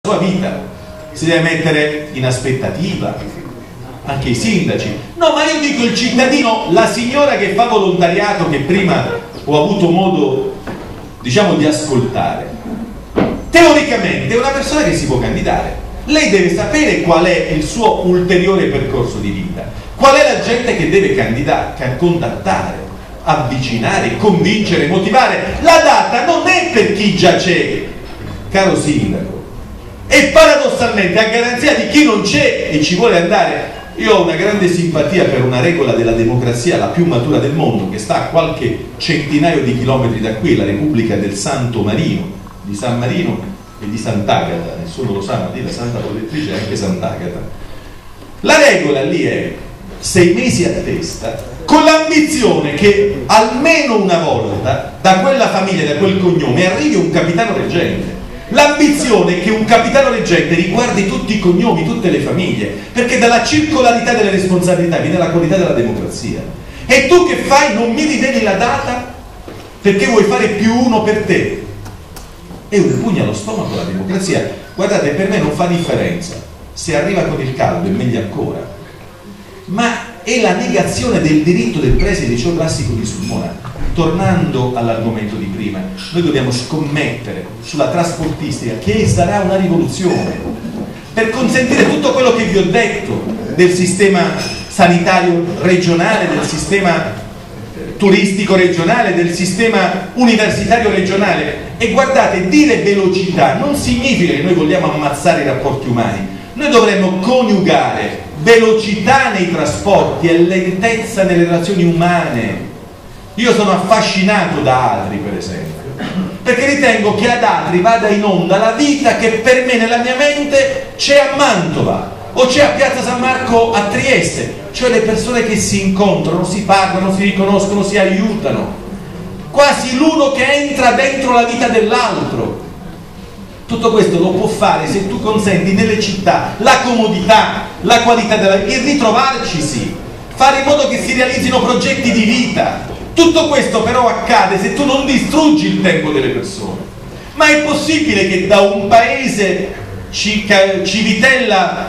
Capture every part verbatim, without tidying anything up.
sua vita, si deve mettere in aspettativa, anche i sindaci. No, ma io dico il cittadino, la signora che fa volontariato, che prima ho avuto modo, diciamo, di ascoltare, teoricamente è una persona che si può candidare. Lei deve sapere qual è il suo ulteriore percorso di vita, qual è la gente che deve candidare, contattare, avvicinare, convincere, motivare. La data non è per chi già c'è, caro sindaco, e paradossalmente a garanzia di chi non c'è e ci vuole andare. Io ho una grande simpatia per una regola della democrazia, la più matura del mondo, che sta a qualche centinaio di chilometri da qui, la Repubblica del Santo Marino, di San Marino e di Sant'Agata. Nessuno lo sa, ma lì la Santa Protettrice è anche Sant'Agata. La regola lì è sei mesi a testa, con l'ambizione che almeno una volta da quella famiglia, da quel cognome, arrivi un capitano reggente. L'ambizione è che un capitano reggente riguardi tutti i cognomi, tutte le famiglie, perché dalla circolarità delle responsabilità viene la qualità della democrazia. E tu che fai? Non mi rideni la data perché vuoi fare più uno per te. È un pugno allo stomaco la democrazia. Guardate, per me non fa differenza se arriva con il caldo, è meglio ancora, ma è la negazione del diritto del preside di ciò classico di Sulmona. Tornando all'argomento di prima, noi dobbiamo scommettere sulla trasportistica, che sarà una rivoluzione, per consentire tutto quello che vi ho detto del sistema sanitario regionale, del sistema turistico regionale, del sistema universitario regionale. E guardate, dire velocità non significa che noi vogliamo ammazzare i rapporti umani. Noi dovremmo coniugare velocità nei trasporti e lentezza nelle relazioni umane. Io sono affascinato da Atri, per esempio, perché ritengo che ad Atri vada in onda la vita che per me nella mia mente c'è a Mantova o c'è a Piazza San Marco a Trieste, cioè le persone che si incontrano, si parlano, si riconoscono, si aiutano, quasi l'uno che entra dentro la vita dell'altro. Tutto questo lo può fare se tu consenti nelle città la comodità, la qualità della vita, il ritrovarci, sì, fare in modo che si realizzino progetti di vita. Tutto questo però accade se tu non distruggi il tempo delle persone. Ma è possibile che da un paese Civitella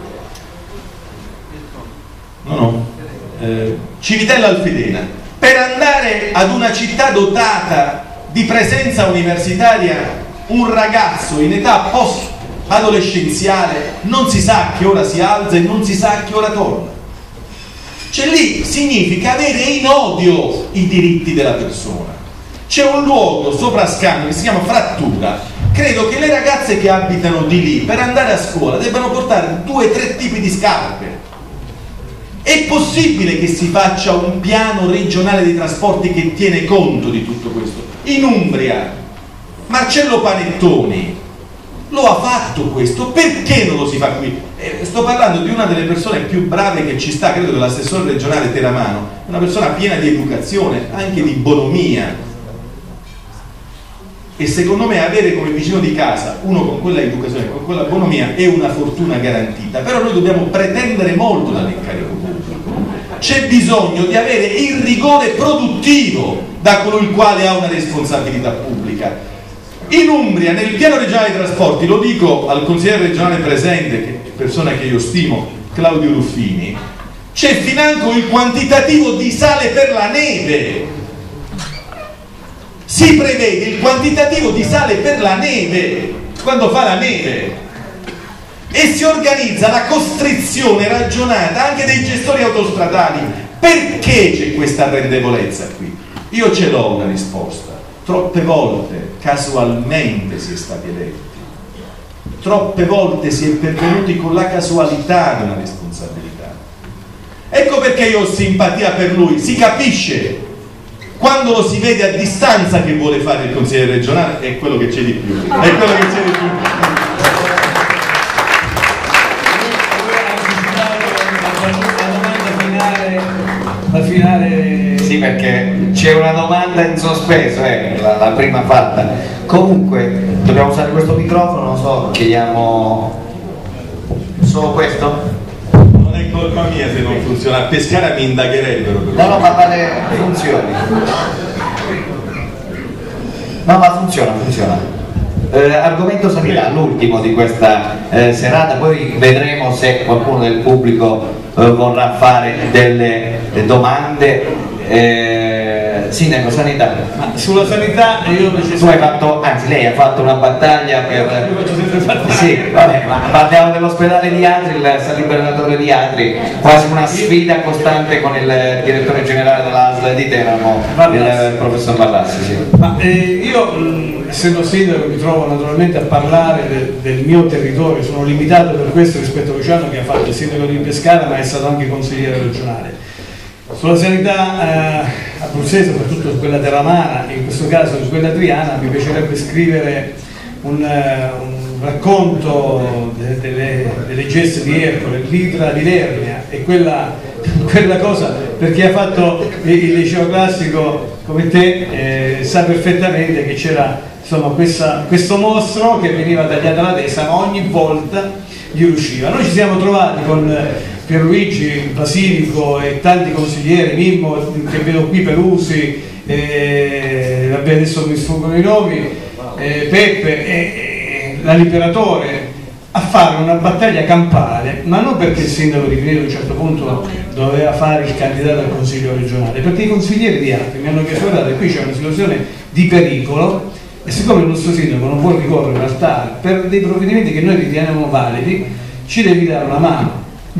no no eh, Civitella Alfedena, per andare ad una città dotata di presenza universitaria, un ragazzo in età post adolescenziale non si sa a che ora si alza e non si sa a che ora torna? Cioè lì significa avere in odio i diritti della persona. C'è un luogo sopra Scambio che si chiama Frattura. Credo che le ragazze che abitano di lì per andare a scuola debbano portare due o tre tipi di scarpe. È possibile che si faccia un piano regionale dei trasporti che tiene conto di tutto questo? In Umbria Marcello Panettoni lo ha fatto questo, perché non lo si fa qui? Eh, sto parlando di una delle persone più brave che ci sta, credo che l'assessore regionale Teramano, una persona piena di educazione, anche di bonomia, e secondo me avere come vicino di casa uno con quella educazione, con quella bonomia è una fortuna garantita. Però noi dobbiamo pretendere molto dall'incarico pubblico. C'è bisogno di avere il rigore produttivo da colui il quale ha una responsabilità pubblica. In Umbria, nel piano regionale dei trasporti, lo dico al consigliere regionale presente, che è persona che io stimo, Claudio Ruffini, c'è financo il quantitativo di sale per la neve. Si prevede il quantitativo di sale per la neve quando fa la neve, e si organizza la costrizione ragionata anche dei gestori autostradali. Perché c'è questa arrendevolezza qui? Io ce l'ho una risposta. Troppe volte casualmente si è stati eletti, troppe volte si è pervenuti con la casualità di una responsabilità. Ecco perché io ho simpatia per lui. Si capisce quando lo si vede a distanza che vuole fare il consigliere regionale, è quello che c'è di più, è quello che c'è di più. La finale, sì, perché c'è una domanda in sospeso, eh, la, la prima fatta. Comunque dobbiamo usare questo microfono, non so, chiediamo solo questo? Non è colpa mia se non funziona, a Pescara mi indagherebbero. No, no, ma vale, funzioni. No, ma funziona, funziona. Eh, argomento sanità, l'ultimo di questa eh, serata, poi vedremo se qualcuno del pubblico eh, vorrà fare delle, delle domande. Eh, Sindaco, sanità. Ma sulla sanità io tu hai fatto, anzi lei ha fatto una battaglia per. Io faccio sempre battaglia. Sì, vabbè, ma parliamo dell'ospedale di Atri, il San Liberatore di Atri, quasi una sfida costante con il direttore generale dell'A S L di Teramo, il professor Barlassi. Sì. Ma eh, io mh, essendo sindaco mi trovo naturalmente a parlare de, del mio territorio, sono limitato per questo rispetto a Luciano che ha fatto il sindaco di Pescara ma è stato anche consigliere regionale. Sulla sanità eh, abruzzese, soprattutto su quella terramana, in questo caso su quella triana, mi piacerebbe scrivere un, uh, un racconto de, delle, delle geste di Ercole, l'idra di Lernia, e quella, quella cosa, per chi ha fatto il liceo classico come te eh, sa perfettamente che c'era insomma questa, questo mostro che veniva tagliata la testa, ma ogni volta gli riusciva. Noi ci siamo trovati con Pierluigi Basilico e tanti consiglieri, Mimmo che vedo qui, Pelusi, eh, vabbè adesso mi sfuggono i nomi, eh, Peppe, eh, la Liberatore, a fare una battaglia campale, ma non perché il sindaco di Pineto a un certo punto doveva fare il candidato al consiglio regionale, perché i consiglieri di Atri mi hanno chiesto: guardate, qui c'è una situazione di pericolo e siccome il nostro sindaco non vuole ricorrere al T A R per dei provvedimenti che noi riteniamo validi, ci devi dare una mano.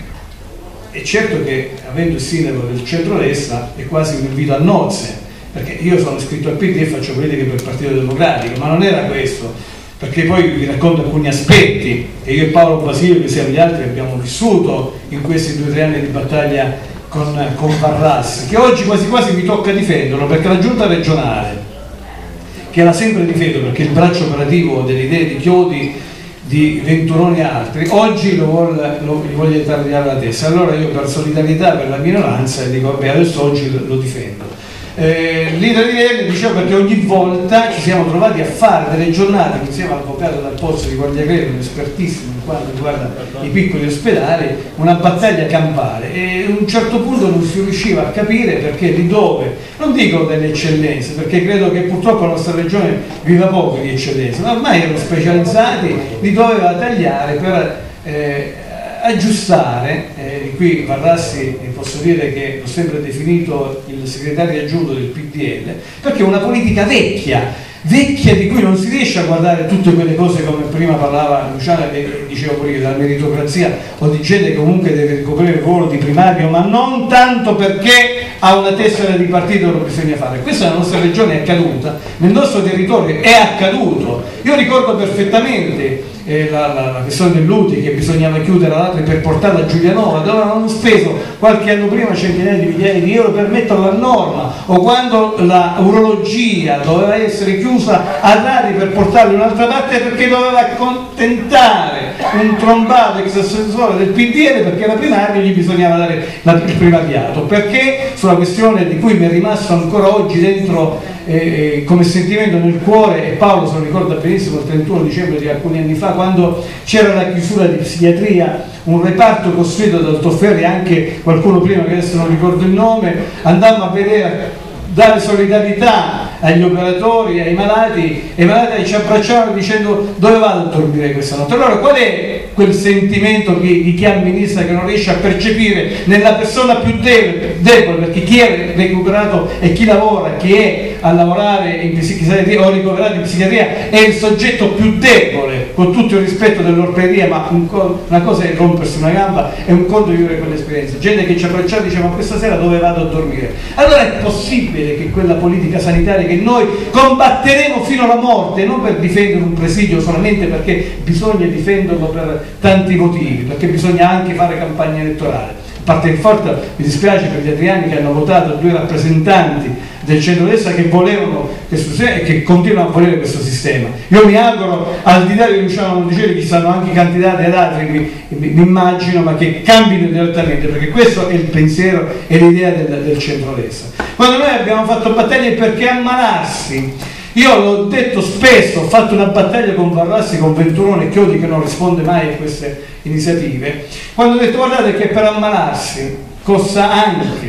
E certo che avendo il sindaco del centrodestra è quasi un invito a nozze, perché io sono iscritto al P D e faccio politica per il Partito Democratico, ma non era questo, perché poi vi racconto alcuni aspetti che io e Paolo Basilio, che siamo gli altri, abbiamo vissuto in questi due o tre anni di battaglia con, con Barlassi, che oggi quasi quasi mi tocca difenderlo, perché la giunta regionale, che l'ha sempre difeso perché il braccio operativo delle idee di Chiodi, di Venturoni e altri, oggi lo vuole, lo, gli voglio tagliare la testa. Allora io per solidarietà per la minoranza dico vabbè, adesso oggi lo, lo difendo. Eh, L'idea di ieri dicevo perché ogni volta ci siamo trovati a fare delle giornate insieme all'avvocato Dal Pozzo di Guardia Greco, un espertissimo in quanto riguarda i piccoli ospedali, una battaglia campale, e a un certo punto non si riusciva a capire perché di dove, non dico delle eccellenze, perché credo che purtroppo la nostra regione viva poco di eccellenze, ma ormai erano specializzati, li doveva tagliare per eh, aggiustare. Eh, qui Barlassi posso dire che l'ho sempre definito il segretario aggiunto del P D L, perché è una politica vecchia vecchia di cui non si riesce a guardare tutte quelle cose come prima parlava Luciano e dicevo pure io, della meritocrazia o di gente che comunque deve ricoprire il ruolo di primario, ma non tanto perché ha una tessera di partito lo bisogna fare. Questa nella nostra regione è accaduta, nel nostro territorio è accaduto. Io ricordo perfettamente eh, la, la, la questione dell'U T I che bisognava chiudere l'altro per portarla a Giulianova, dove avevano speso qualche anno prima centinaia di migliaia di euro per metterla a norma, o quando la urologia doveva essere chiusa a Rari per portarla in un'altra parte perché doveva accontentare un trombato ex assessore del P D L perché era primario e gli bisognava dare la, il primariato, perché sulla questione di cui mi è rimasto ancora oggi dentro eh, come sentimento nel cuore, e Paolo se lo ricorda benissimo, il trentuno dicembre di alcuni anni fa, quando c'era la chiusura di psichiatria, un reparto costruito da Tofferri, anche qualcuno prima che adesso non ricordo il nome, andammo a vedere, dare solidarietà agli operatori, ai malati, e i malati ci abbracciavano dicendo dove vado a dormire questa notte. Allora qual è quel sentimento che, di chi amministra, che non riesce a percepire nella persona più debole, debole, perché chi è recuperato e chi lavora, chi è a lavorare in psichiatria o ricoverato in psichiatria è il soggetto più debole, con tutto il rispetto dell'ortopedia, ma un co una cosa è rompersi una gamba e un conto di vivere quell'esperienza. Gente che ci abbracciava e diceva ma questa sera dove vado a dormire? Allora è possibile che quella politica sanitaria che noi combatteremo fino alla morte, non per difendere un presidio solamente perché bisogna difenderlo per tanti motivi, perché bisogna anche fare campagna elettorale. A parte il fatto, mi dispiace per gli adriani che hanno votato due rappresentanti del centrodestra che volevano e che continuano a volere questo sistema. Io mi auguro, al di là di Luciano Monticelli, ci saranno anche candidati ad altri, mi, mi, mi immagino, ma che cambino direttamente, perché questo è il pensiero e l'idea del, del centrodestra. Quando noi abbiamo fatto battaglie perché ammalarsi, io l'ho detto spesso, ho fatto una battaglia con Barlassi, con Venturone e Chiodi che non risponde mai a queste iniziative, quando ho detto guardate che per ammalarsi costa anche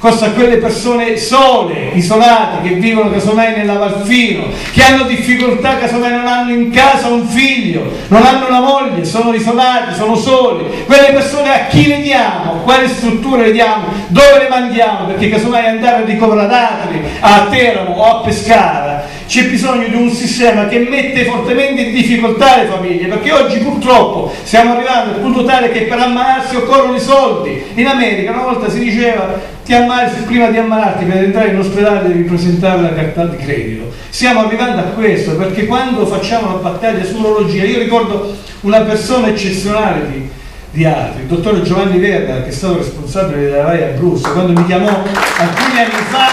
costa a quelle persone sole, isolate, che vivono casomai nella Valfino, che hanno difficoltà, casomai non hanno in casa un figlio, non hanno una moglie, sono isolati, sono soli. Quelle persone a chi le diamo? Quale strutture le diamo? Dove le mandiamo? Perché casomai andare a ricoverare ad Atri, a Teramo o a Pescara, c'è bisogno di un sistema che mette fortemente in difficoltà le famiglie, perché oggi purtroppo stiamo arrivando al punto tale che per ammalarsi occorrono i soldi. In America una volta si diceva: ti ammali, prima di ammalarti per entrare in ospedale devi presentare la carta di credito. Stiamo arrivando a questo, perché quando facciamo la battaglia sull'orologia, io ricordo una persona eccezionale di, di Atri, il dottore Giovanni Verda, che è stato responsabile della RAI Abruzzo, quando mi chiamò alcuni anni fa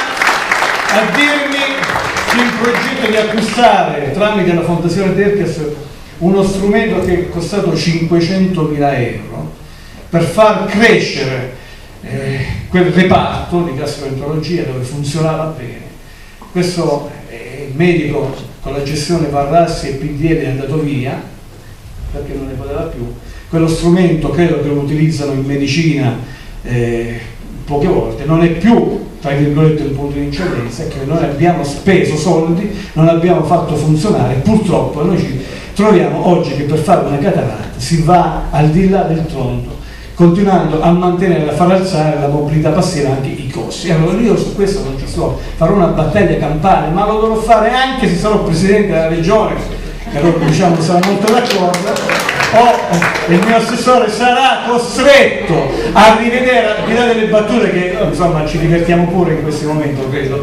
a dirmi sul progetto di acquistare tramite la Fondazione Tercas uno strumento che è costato cinquecentomila euro per far crescere eh, quel reparto di gastroenterologia dove funzionava bene. Questo eh, il medico con la gestione Varrassi e P D L è andato via perché non ne poteva più. Quello strumento credo che lo utilizzano in medicina eh, poche volte, non è più tra virgolette un punto di eccellenza, che noi abbiamo speso soldi, non abbiamo fatto funzionare. Purtroppo noi ci troviamo oggi che per fare una cataratta si va al di là del tronto, continuando a mantenere, a far alzare la mobilità passiva, anche i costi. Allora io su questo non ci sto, farò una battaglia campale, ma lo dovrò fare anche se sarò presidente della regione, che allora diciamo sarà molto d'accordo, o il mio assessore sarà costretto a rivedere, al di là delle battute che insomma ci divertiamo pure in questo momento, credo,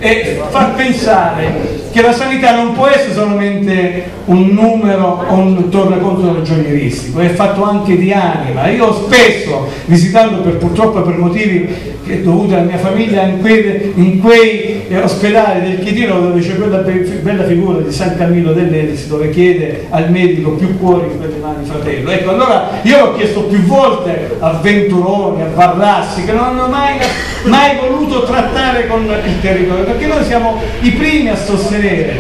e far pensare che la sanità non può essere solamente un numero o un tornaconto ragionieristico, è fatto anche di anima. Io spesso, visitando per, purtroppo per motivi che dovuti alla mia famiglia, in quei, in quei eh, ospedali del Chietino, dove c'è quella be bella figura di San Camillo dell'Elis, dove chiede al medico più cuori in quelle mani, fratello. Ecco, allora io ho chiesto più volte a Venturoni, a Varrassi, che non hanno mai, mai voluto trattare con il territorio, perché noi siamo i primi a sostenere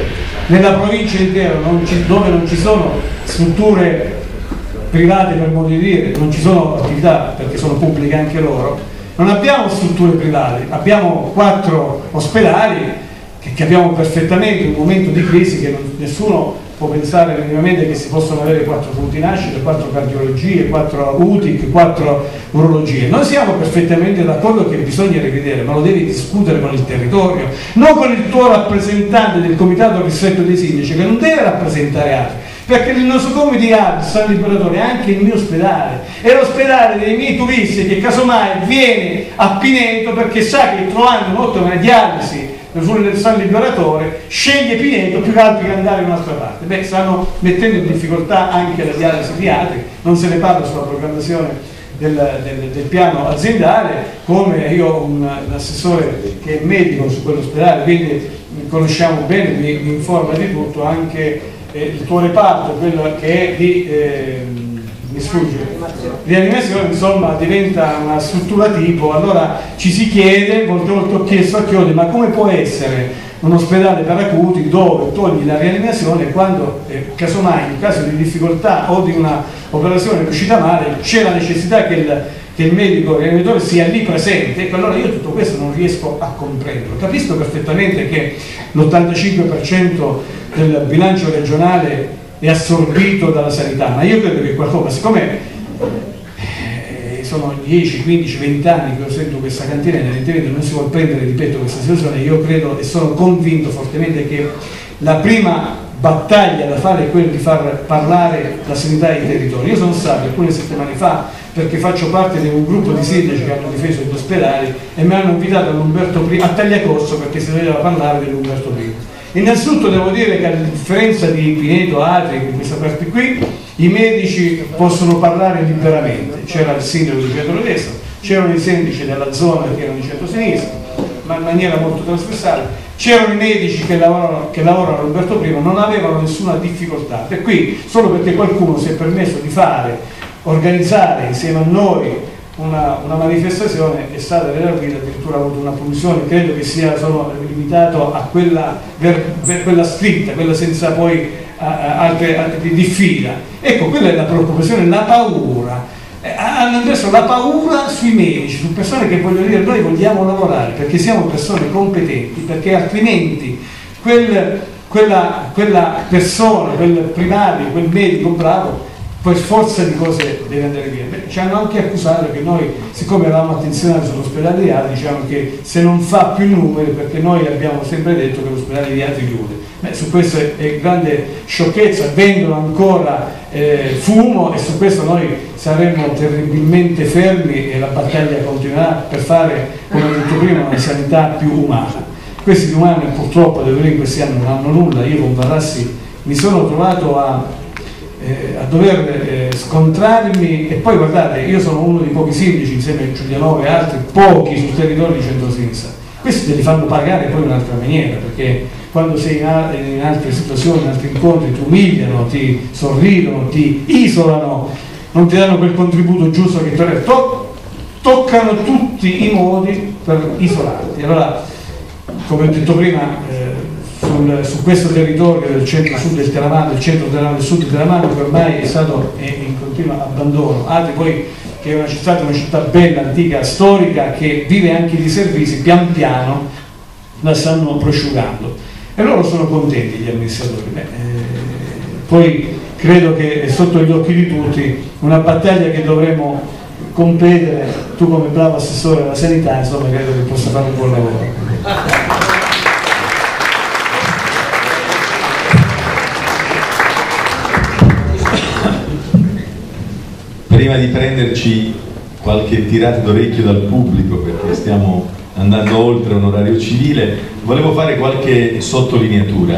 nella provincia intera, non ci, dove non ci sono strutture private, per modo di dire, non ci sono attività perché sono pubbliche anche loro, non abbiamo strutture private, abbiamo quattro ospedali che capiamo perfettamente in un momento di crisi che non, nessuno può pensare minimamente che si possono avere quattro punti nascita, quattro cardiologie, quattro U T I C, quattro urologie. Noi siamo perfettamente d'accordo che bisogna rivedere, ma lo devi discutere con il territorio, non con il tuo rappresentante del comitato ristretto dei sindaci, che non deve rappresentare altri, perché il nosocomio di Atri, San Liberatore, è anche il mio ospedale, è l'ospedale dei miei turisti che casomai viene a Pineto perché sa che trovando un'ottima dialisi sul San Liberatore sceglie Pineto più che altro che andare in un'altra parte. Beh, stanno mettendo in difficoltà anche la dialisi di Atri, non se ne parla sulla programmazione del, del, del piano aziendale, come io ho un, un assessore che è medico su quell'ospedale, quindi conosciamo bene, mi, mi informa di tutto, anche eh, il tuo reparto, quello che è di eh, mi sfugge, rianimazione, insomma diventa una struttura tipo. Allora ci si chiede, molte volte ho chiesto a Chiodi, ma come può essere un ospedale per acuti dove togli la rianimazione e quando eh, casomai in caso di difficoltà o di una operazione riuscita male c'è la necessità che il, che il medico rianimatore sia lì presente? Ecco, allora io tutto questo non riesco a comprenderlo. Capisco perfettamente che l'ottantacinque per cento del bilancio regionale è assorbito dalla sanità, ma io credo che qualcosa, siccome eh, sono dieci, quindici, venti anni che ho sento questa cantina e evidentemente non si vuole prendere, ripeto, questa situazione, io credo e sono convinto fortemente che la prima battaglia da fare è quella di far parlare la sanità ai territori. Io sono stato alcune settimane fa, perché faccio parte di un gruppo di sindaci che hanno difeso gli ospedali e mi hanno invitato all'Umberto primo, a Tagliacorso, perché si doveva parlare dell'Umberto primo. Innanzitutto devo dire che a differenza di Pineto, Atri, in questa parte qui, i medici possono parlare liberamente. C'era il sindaco di centrodestra, c'erano i sindaci della zona che erano di centrosinistra, ma in maniera molto trasversale, c'erano i medici che lavorano, che lavorano all'Umberto primo, non avevano nessuna difficoltà. Per cui, solo perché qualcuno si è permesso di fare, organizzare insieme a noi Una, una manifestazione, è stata redarguita, addirittura ha avuto una punizione, credo che sia solo limitato a quella, ver, ver, quella scritta, quella senza poi a, a, altre, altre di diffida. Ecco, quella è la preoccupazione, la paura eh, hanno messo la paura sui medici, su persone che vogliono dire noi vogliamo lavorare perché siamo persone competenti, perché altrimenti quel, quella, quella persona, quel primario, quel medico bravo per forza di cose deve andare via. Beh, ci hanno anche accusato che noi, siccome eravamo attenzionati sull'ospedale di Atri, diciamo che se non fa più numeri, perché noi abbiamo sempre detto che l'ospedale di Atri chiude. Beh, su questo è, è grande sciocchezza, vendono ancora eh, fumo, e su questo noi saremo terribilmente fermi e la battaglia continuerà per fare, come ho detto prima, una sanità più umana. Questi più umani purtroppo devo dire in questi anni non hanno nulla. Io con Barassi mi sono trovato a Eh, a dover eh, scontrarmi, e poi guardate, io sono uno dei pochi sindaci insieme a Giulianova e altri, pochi sul territorio di centrosinistra. Questi te li fanno pagare poi in un'altra maniera, perché quando sei in, a- in altre situazioni, in altri incontri, ti umiliano, ti sorridono, ti isolano, non ti danno quel contributo giusto che ti to- toccano tutti i modi per isolarti. Allora, come ho detto prima, eh, Sul, su questo territorio del centro-sud del Teramano, del centro del sud del Teramano, che ormai è stato in continuo abbandono. Altri poi, che è una città, una città bella, antica, storica, che vive anche di servizi, pian piano la stanno prosciugando. E loro sono contenti, gli amministratori. Beh, eh, poi credo che è sotto gli occhi di tutti una battaglia che dovremo competere. Tu come bravo assessore alla sanità, insomma, credo che possa fare un buon lavoro. Prima di prenderci qualche tirata d'orecchio dal pubblico, perché stiamo andando oltre un orario civile, volevo fare qualche sottolineatura,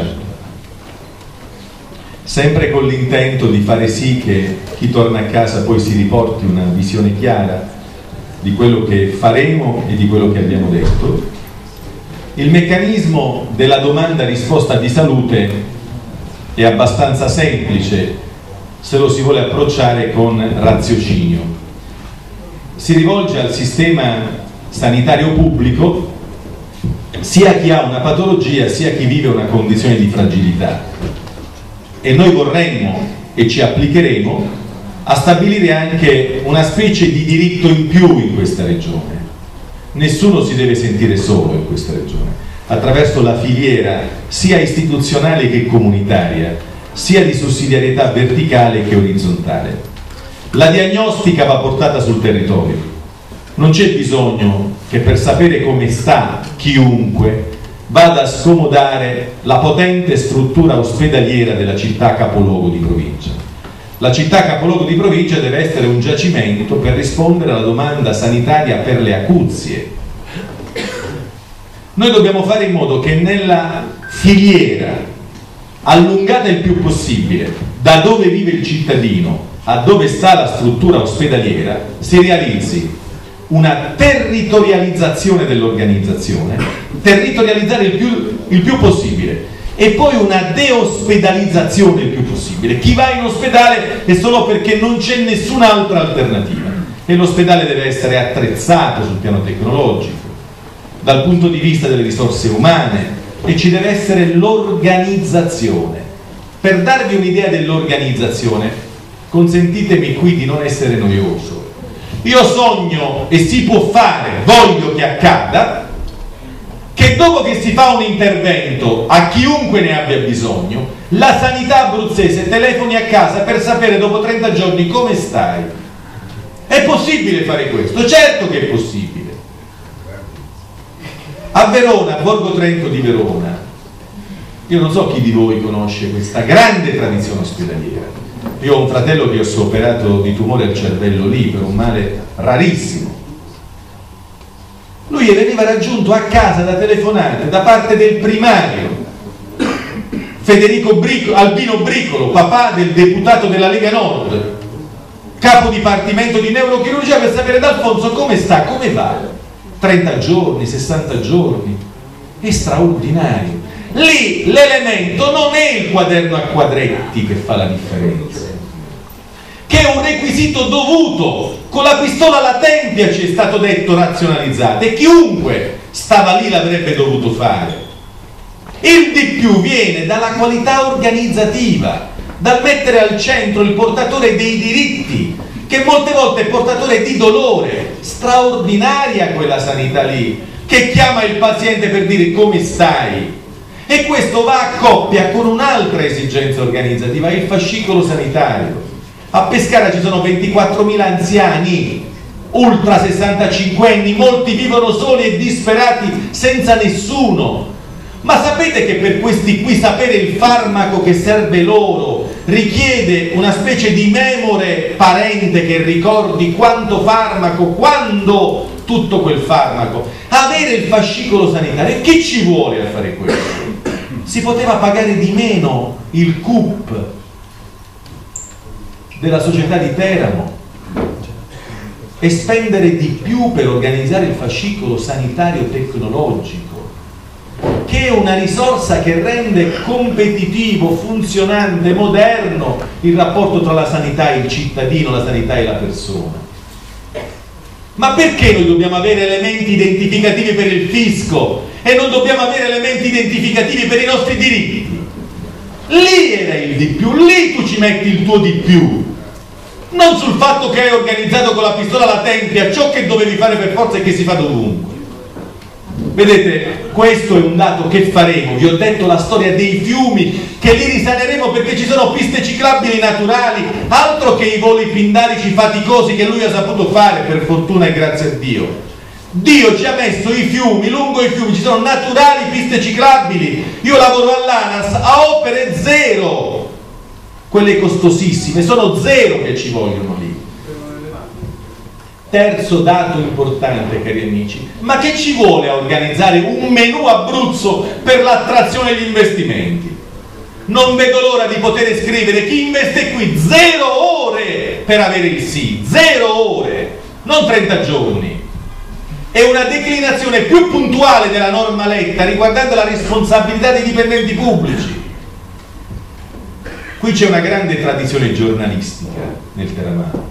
sempre con l'intento di fare sì che chi torna a casa poi si riporti una visione chiara di quello che faremo e di quello che abbiamo detto. Il meccanismo della domanda-risposta di salute è abbastanza semplice se lo si vuole approcciare con raziocinio. Si rivolge al sistema sanitario pubblico sia chi ha una patologia sia chi vive una condizione di fragilità, e noi vorremmo e ci applicheremo a stabilire anche una specie di diritto in più in questa regione. Nessuno si deve sentire solo in questa regione, attraverso la filiera sia istituzionale che comunitaria, sia di sussidiarietà verticale che orizzontale. La diagnostica va portata sul territorio. Non c'è bisogno che per sapere come sta chiunque vada a scomodare la potente struttura ospedaliera della città capoluogo di provincia. La città capoluogo di provincia deve essere un giacimento per rispondere alla domanda sanitaria per le acuzie. Noi dobbiamo fare in modo che nella filiera allungata il più possibile da dove vive il cittadino a dove sta la struttura ospedaliera si realizzi una territorializzazione dell'organizzazione, territorializzare il più, il più possibile, e poi una deospedalizzazione il più possibile. Chi va in ospedale è solo perché non c'è nessun'altra alternativa, e l'ospedale deve essere attrezzato sul piano tecnologico, dal punto di vista delle risorse umane, e ci deve essere l'organizzazione. Per darvi un'idea dell'organizzazione, consentitemi qui di non essere noioso. Io sogno, e si può fare, voglio che accada, che dopo che si fa un intervento a chiunque ne abbia bisogno, la sanità abruzzese telefoni a casa per sapere dopo trenta giorni come stai. È possibile fare questo? Certo che è possibile. A Verona, a Borgo Trento di Verona, io non so chi di voi conosce questa grande tradizione ospedaliera. Io ho un fratello che si è operato di tumore al cervello lì per un male rarissimo. Lui veniva raggiunto a casa da telefonate da parte del primario Federico Bricolo, Albino Bricolo, papà del deputato della Lega Nord, capo dipartimento di neurochirurgia, per sapere da Alfonso come sta, come va. trenta giorni, sessanta giorni, è straordinario. Lì l'elemento non è il quaderno a quadretti che fa la differenza, che è un requisito dovuto. Con la pistola alla tempia ci è stato detto razionalizzate, e chiunque stava lì l'avrebbe dovuto fare. Il di più viene dalla qualità organizzativa, dal mettere al centro il portatore dei diritti, che molte volte è portatore di dolore. Straordinaria quella sanità lì, che chiama il paziente per dire come stai. E questo va a coppia con un'altra esigenza organizzativa, il fascicolo sanitario. A Pescara ci sono ventiquattromila anziani, ultra sessantacinque anni, molti vivono soli e disperati senza nessuno. Ma sapete che per questi qui sapere il farmaco che serve loro richiede una specie di memore parente che ricordi quanto farmaco, quando tutto quel farmaco. Avere il fascicolo sanitario, chi ci vuole a fare questo? Si poteva pagare di meno il C U P della società di Teramo e spendere di più per organizzare il fascicolo sanitario tecnologico, che è una risorsa che rende competitivo, funzionante, moderno il rapporto tra la sanità e il cittadino, la sanità e la persona. Ma perché noi dobbiamo avere elementi identificativi per il fisco e non dobbiamo avere elementi identificativi per i nostri diritti? Lì era il di più, lì tu ci metti il tuo di più, non sul fatto che hai organizzato con la pistola alla tempia ciò che dovevi fare per forza e che si fa dovunque. Vedete, questo è un dato che faremo. Vi ho detto la storia dei fiumi, che li risaneremo perché ci sono piste ciclabili naturali, altro che i voli pindarici faticosi che lui ha saputo fare, per fortuna e grazie a Dio. Dio ci ha messo i fiumi, lungo i fiumi ci sono naturali piste ciclabili. Io lavoro all'ANAS a opere zero, quelle costosissime, sono zero che ci vogliono lì. Terzo dato importante, cari amici, ma che ci vuole a organizzare un menù Abruzzo per l'attrazione e gli investimenti? Non vedo l'ora di poter scrivere chi investe qui zero ore per avere il sì, zero ore, non trenta giorni. È una declinazione più puntuale della norma Letta riguardante la responsabilità dei dipendenti pubblici. Qui c'è una grande tradizione giornalistica nel Teramano.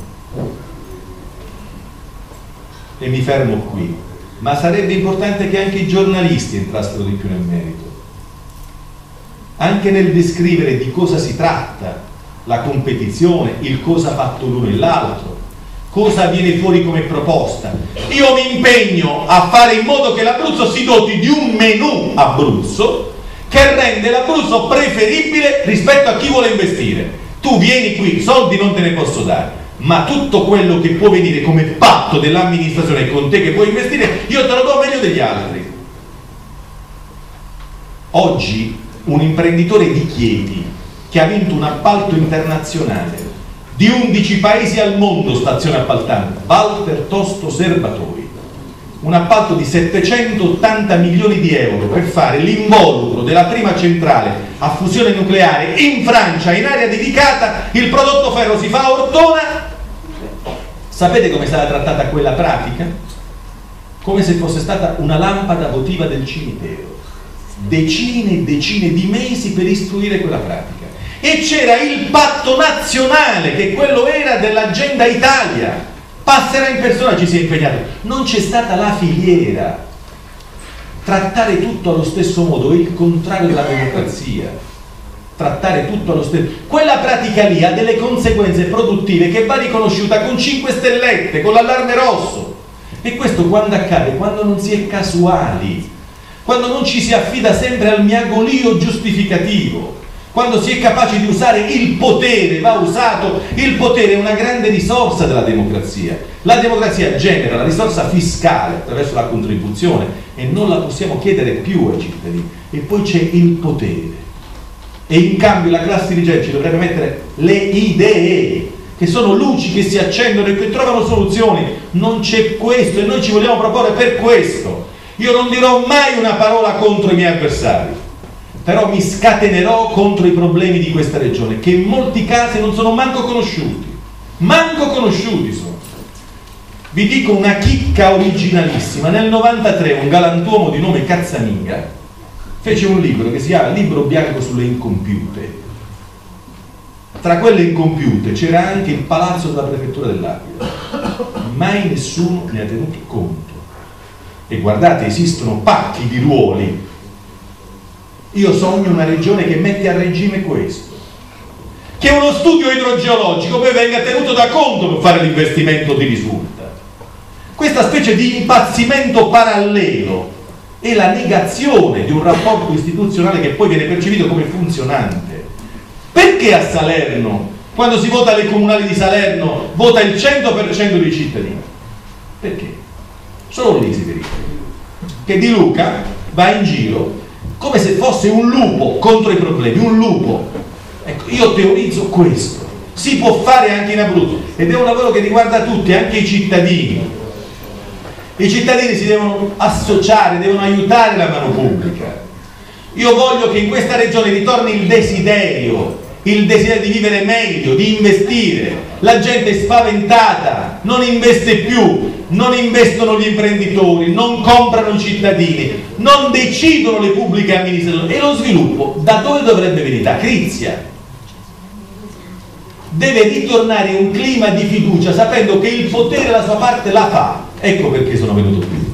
E mi fermo qui, ma sarebbe importante che anche i giornalisti entrassero di più nel merito, anche nel descrivere di cosa si tratta la competizione, il cosa fatto l'uno e l'altro, cosa viene fuori come proposta. Io mi impegno a fare in modo che l'Abruzzo si doti di un menù Abruzzo che rende l'Abruzzo preferibile rispetto a chi vuole investire. Tu vieni qui, soldi non te ne posso dare, ma tutto quello che può venire come patto dell'amministrazione con te che puoi investire, io te lo do meglio degli altri. Oggi un imprenditore di Chieti che ha vinto un appalto internazionale di undici paesi al mondo, stazione appaltante, Walter Tosto Serbatoi, un appalto di settecentottanta milioni di euro per fare l'involucro della prima centrale a fusione nucleare in Francia, in area dedicata. Il prodotto ferro si fa a Ortona. Sapete come è stata trattata quella pratica? Come se fosse stata una lampada votiva del cimitero. Decine e decine di mesi per istruire quella pratica. E c'era il patto nazionale, che quello era dell'Agenda Italia. Passerà in persona, ci si è impegnato. Non c'è stata la filiera. Trattare tutto allo stesso modo è il contrario della democrazia. Trattare tutto allo stesso. Quella pratica lì ha delle conseguenze produttive che va riconosciuta con cinque stellette, con l'allarme rosso. E questo quando accade? Quando non si è casuali, quando non ci si affida sempre al miagolio giustificativo, quando si è capaci di usare il potere. Va usato il potere, è una grande risorsa della democrazia. La democrazia genera la risorsa fiscale attraverso la contribuzione e non la possiamo chiedere più ai cittadini. E poi c'è il potere, e in cambio la classe dirigente ci dovrebbe mettere le idee, che sono luci che si accendono e che trovano soluzioni. Non c'è questo e noi ci vogliamo proporre per questo. Io non dirò mai una parola contro i miei avversari, però mi scatenerò contro i problemi di questa regione, che in molti casi non sono manco conosciuti, manco conosciuti sono. Vi dico una chicca originalissima. Nel novantatré un galantuomo di nome Cazzaniga fece un libro che si chiama Libro bianco sulle incompiute. Tra quelle incompiute c'era anche il palazzo della prefettura dell'Aquila. Mai nessuno ne ha tenuto conto. E guardate, esistono pacchi di ruoli. Io sogno una regione che mette a regime questo, che uno studio idrogeologico poi venga tenuto da conto per fare l'investimento di risulta. Questa specie di impazzimento parallelo è la negazione di un rapporto istituzionale che poi viene percepito come funzionante. Perché a Salerno, quando si vota alle comunali di Salerno, vota il cento per cento dei cittadini? Perché? Solo lì si verifica che Di Luca va in giro come se fosse un lupo contro i problemi, un lupo. Ecco, io teorizzo questo, si può fare anche in Abruzzo ed è un lavoro che riguarda tutti, anche i cittadini. I cittadini si devono associare, devono aiutare la mano pubblica. Io voglio che in questa regione ritorni il desiderio, il desiderio di vivere meglio, di investire. La gente è spaventata, non investe più, non investono gli imprenditori, non comprano i cittadini, non decidono le pubbliche amministrazioni. E lo sviluppo da dove dovrebbe venire? Da Crizia. Deve ritornare un clima di fiducia sapendo che il potere la sua parte la fa. Ecco perché sono venuto qui.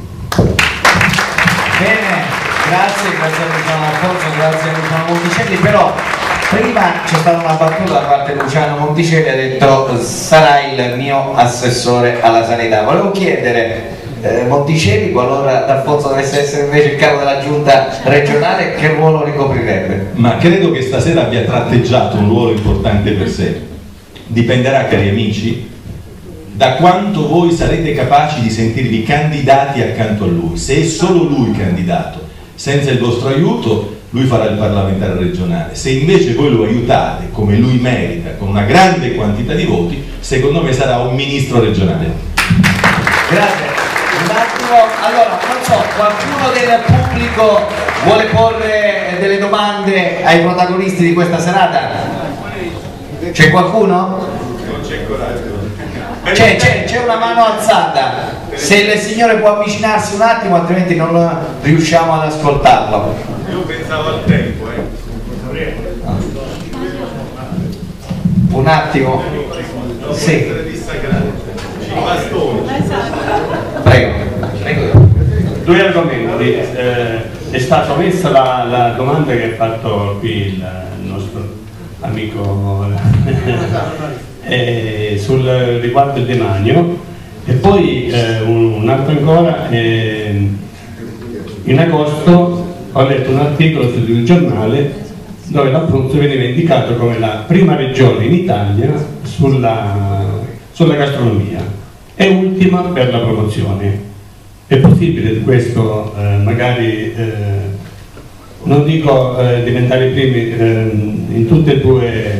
Bene, grazie, grazie a Luciano Alfonso, grazie a Luciano Monticelli, però prima c'è stata una battuta da parte di Luciano Monticelli, ha detto sarai il mio assessore alla sanità. Volevo chiedere eh, Monticelli, qualora D'Alfonso dovesse essere invece il capo della giunta regionale, che ruolo ricoprirebbe? Ma credo che stasera abbia tratteggiato un ruolo importante per sé. Dipenderà, cari amici, da quanto voi sarete capaci di sentirvi candidati accanto a lui. Se è solo lui candidato, senza il vostro aiuto, lui farà il parlamentare regionale. Se invece voi lo aiutate, come lui merita, con una grande quantità di voti, secondo me sarà un ministro regionale. Grazie. Un attimo, allora, non so, qualcuno del pubblico vuole porre delle domande ai protagonisti di questa serata? C'è qualcuno? Non c'è coraggio. C'è una mano alzata, se il signore può avvicinarsi un attimo, altrimenti non riusciamo ad ascoltarlo. Io pensavo al tempo, eh. Un attimo. Sì. Prego. Prego. Due argomenti. Eh, è stata messa la, la domanda che ha fatto qui il nostro amico eh, sul riguardo il demanio, e poi eh, un, un altro ancora, eh, in agosto ho letto un articolo sul giornale dove l'Abruzzo veniva indicato come la prima regione in Italia sulla, sulla gastronomia e ultima per la promozione. È possibile questo eh, magari eh, non dico eh, diventare i primi eh, in tutti e due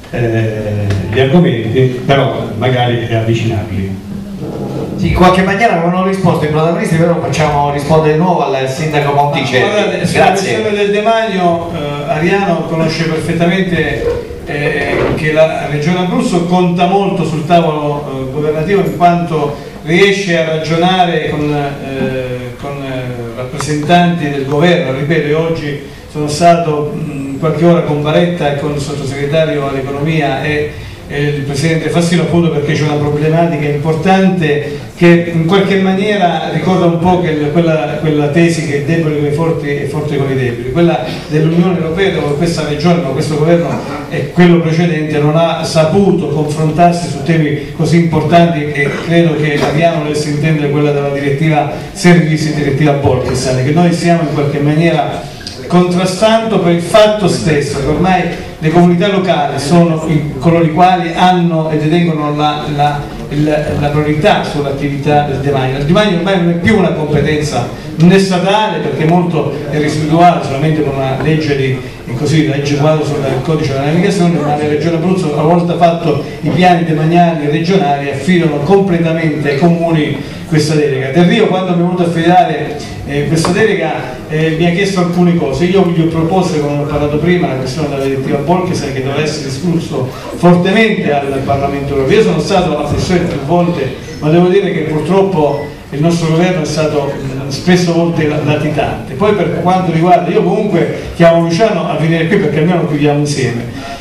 eh, gli argomenti, però magari avvicinarli. Sì, in qualche maniera avevano risposto i protagonisti, però facciamo rispondere di nuovo al sindaco Monticelli. Ma guardate, sulla questione del demanio, eh, Ariano conosce perfettamente eh, che la regione Abruzzo conta molto sul tavolo eh, governativo, in quanto riesce a ragionare con, eh, con eh, rappresentanti del governo. Ripeto, oggi sono stato mh, qualche ora con Baretta e con il sottosegretario all'economia e il presidente Fassino, appunto perché c'è una problematica importante che in qualche maniera ricorda un po' che quella, quella tesi che è debole con i forti e forte con i deboli, quella dell'Unione Europea, dove questa regione, ma questo governo e quello precedente non ha saputo confrontarsi su temi così importanti, che credo che Ariano dovesse intendere quella della direttiva Servizi, direttiva Bolkestein, che noi stiamo in qualche maniera contrastando per il fatto stesso che ormai le comunità locali sono coloro i quali hanno e detengono la, la, la, la priorità sull'attività del demanio. Il demanio ormai non è più una competenza né statale, perché molto è residuale solamente con una legge di così, legge quadro sul codice della navigazione, ma la Regione Abruzzo, una volta fatto i piani demaniali regionali, affidano completamente ai comuni questa delega. Del Rio, quando mi è venuto a affidare eh, questa delega, eh, mi ha chiesto alcune cose. Io gli ho proposto, come ho parlato prima, la questione della direttiva Bolkestein, che doveva essere discusso fortemente al Parlamento Europeo. Io sono stato alla sessione più volte, ma devo dire che purtroppo il nostro governo è stato spesso volte latitante. Poi per quanto riguarda, io comunque chiamo Luciano a venire qui perché almeno chiudiamo insieme.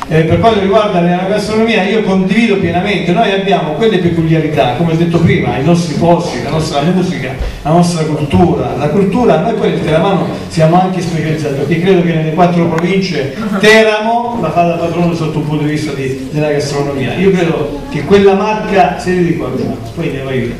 Eh, per quanto riguarda la gastronomia, io condivido pienamente, noi abbiamo quelle peculiarità, come ho detto prima, i nostri posti, la nostra musica, la nostra cultura, la cultura, noi poi nel Teramano siamo anche specializzati, perché credo che nelle quattro province Teramo la fa da padrone sotto un punto di vista di, della gastronomia. Io credo che quella marca, se di qua, poi ne vai via,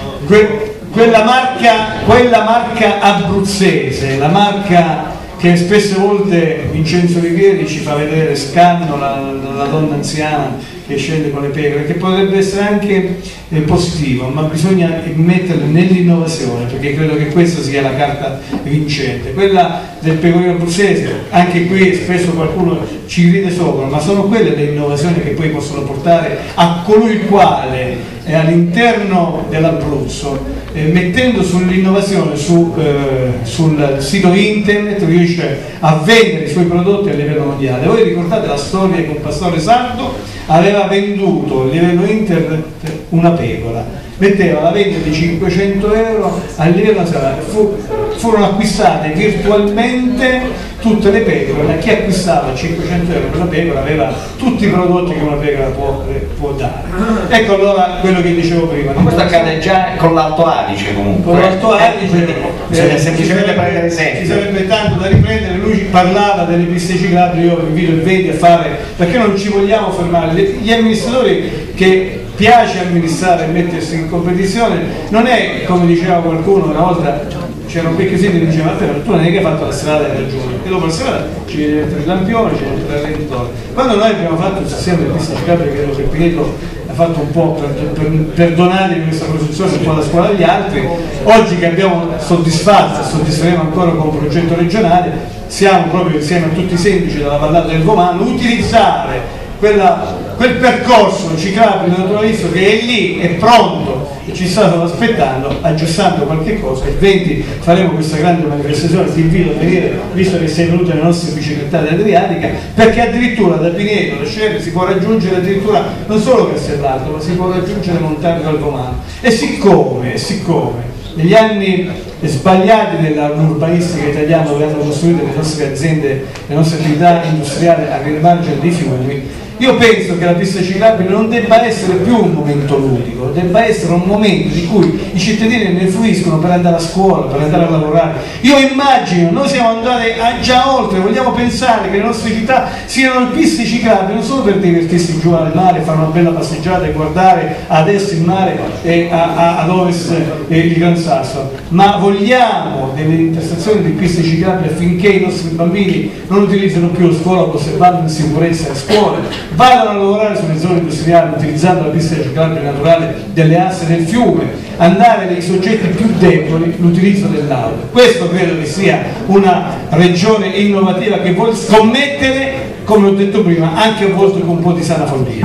que, quella marca, quella marca abruzzese, la marca che spesse volte Vincenzo Rivieri ci fa vedere Scanno, la, la donna anziana che scende con le pecore, che potrebbe essere anche eh, positivo, ma bisogna metterlo nell'innovazione, perché credo che questa sia la carta vincente. Quella del pecorino abruzzese, anche qui spesso qualcuno ci ride sopra, ma sono quelle le innovazioni che poi possono portare a colui il quale è all'interno dell'Abruzzo, eh, mettendo sull'innovazione su, eh, sul sito internet, riesce a vendere i suoi prodotti a livello mondiale. Voi ricordate la storia che un pastore sardo aveva venduto a livello internet una pecora, metteva la vendita di cinquecento euro a livello nazionale, fu, furono acquistate virtualmente tutte le pecore, chi acquistava cinquecento euro per una pecora aveva tutti i prodotti che una pecora può, può dare. Ecco allora quello che dicevo prima. Ma questo accade già con l'Alto Adige comunque. Con l'Alto Adige bisogna eh, semplicemente prendere esempio. Ci sarebbe tanto da riprendere, lui parlava delle piste ciclabili, io invito il Vedi a fare, perché non ci vogliamo fermare, gli amministratori che piace amministrare e mettersi in competizione, non è come diceva qualcuno una volta, c'era un vecchio sito che diceva però tu non è che hai fatto la strada delle ragioni, e dopo la strada ci viene dentro il lampione, ci viene dentro il rallentore. Quando noi abbiamo fatto il sistema delle piste ciclabili, credo che Pineto ha fatto un po' per, per, perdonare questa posizione un po' la scuola degli altri, oggi che abbiamo soddisfatto e soddisferemo ancora con un progetto regionale, siamo proprio insieme a tutti i sindaci della vallata del Vomano utilizzare quella, quel percorso ciclabile naturalistico che è lì, è pronto e ci sta solo aspettando, aggiustando qualche cosa. Il venti faremo questa grande manifestazione, ti invito a venire visto che sei venuto nelle nostre biciclettate adriatica, perché addirittura da Pineto, da Scerri si può raggiungere addirittura non solo Castellalto, ma si può raggiungere Montagne del Vomano. E siccome, siccome negli anni sbagliati dell'urbanistica italiana, dove hanno costruito le nostre aziende, le nostre attività industriali a riva margine dei fiumi, io penso che la pista ciclabile non debba essere più un momento ludico, debba essere un momento di cui i cittadini ne fruiscono per andare a scuola, per andare a lavorare. Io immagino, noi siamo andati già oltre, vogliamo pensare che le nostre città siano piste ciclabili non solo per divertirsi giù al mare, fare una bella passeggiata e guardare ad est il mare e a, a, ad ovest eh, il Gran Sasso, ma vogliamo delle intersezioni di piste ciclabili affinché i nostri bambini non utilizzino più lo scuola, se vanno in sicurezza a scuola, vadano a lavorare sulle zone industriali utilizzando la pista ciclabile naturale delle asse del fiume, andare nei soggetti più deboli l'utilizzo dell'auto. Questo credo che sia una regione innovativa che vuole scommettere, come ho detto prima, anche a volte con un po' di sana follia.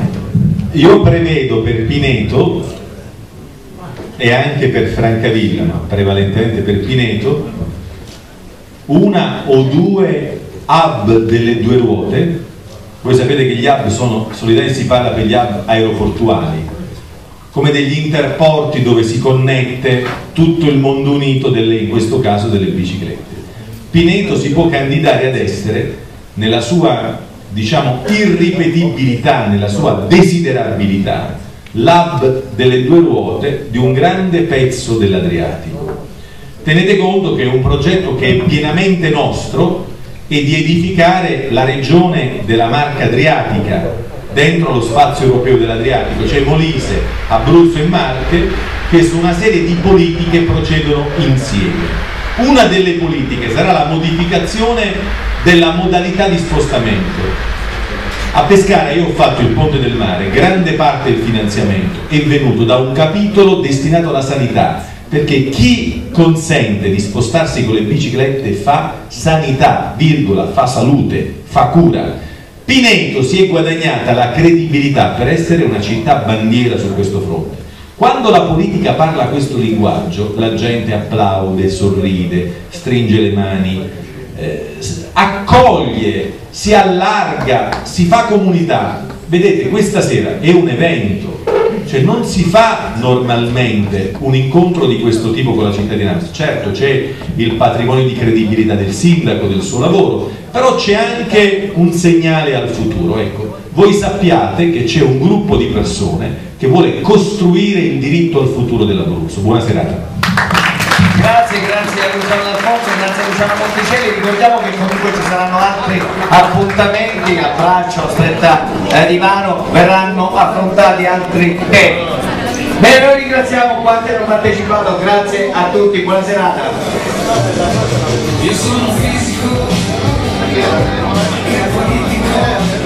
Io prevedo per Pineto e anche per Francavilla, ma prevalentemente per Pineto, una o due hub delle due ruote. Voi sapete che gli hub sono, solitamente si parla per gli hub aeroportuali, come degli interporti dove si connette tutto il mondo unito, delle, in questo caso delle biciclette. Pineto si può candidare ad essere, nella sua, diciamo, irripetibilità, nella sua desiderabilità, l'hub delle due ruote di un grande pezzo dell'Adriatico. Tenete conto che è un progetto che è pienamente nostro, e di edificare la regione della Marca Adriatica dentro lo spazio europeo dell'Adriatico, cioè Molise, Abruzzo e Marche, che su una serie di politiche procedono insieme. Una delle politiche sarà la modificazione della modalità di spostamento. A Pescara io ho fatto il Ponte del Mare, grande parte del finanziamento è venuto da un capitolo destinato alla sanità, perché chi consente di spostarsi con le biciclette fa sanità, virgola, fa salute, fa cura. Pineto si è guadagnata la credibilità per essere una città bandiera su questo fronte. Quando la politica parla questo linguaggio, la gente applaude, sorride, stringe le mani, eh, accoglie, si allarga, si fa comunità. Vedete, questa sera è un evento, cioè non si fa normalmente un incontro di questo tipo con la cittadinanza. Certo c'è il patrimonio di credibilità del sindaco, del suo lavoro, però c'è anche un segnale al futuro. Ecco, voi sappiate che c'è un gruppo di persone che vuole costruire il diritto al futuro dell'Abruzzo. Buona serata. Grazie, grazie a Luciano D'Alfonso, grazie a Luciano Monticelli. Ricordiamo che comunque ci saranno altri appuntamenti, a braccio, a stretta eh, di mano, verranno affrontati altri temi. Bene, noi ringraziamo quanti hanno partecipato, grazie a tutti, buona serata. Io sono fisico,